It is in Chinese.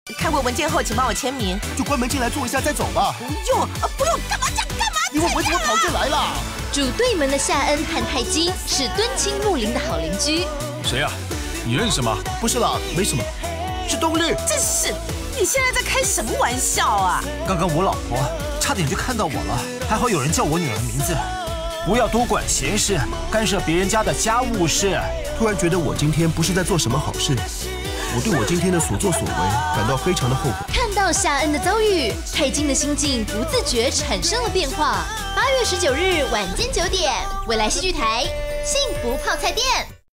看过文件后，请帮我签名。 就关门进来坐一下再走吧。 不用，干嘛这样？干嘛？ 你会不会怎么跑进来啦？ 主对门的夏恩和泰金是敦亲睦邻的好邻居。 谁呀？你认识吗？ 不是啦，没什么，是冬日。 真是，你现在在开什么玩笑啊？ 刚刚我老婆差点就看到我了，还好有人叫我女儿名字。不要多管闲事，干涉别人家的家务事。 突然觉得我今天不是在做什么好事，我对我今天的所作所为感到非常的后悔。 看到夏恩的遭遇，泰金的心境不自觉产生了变化。8月19日晚间9点，未来戏剧台《幸福泡菜店》。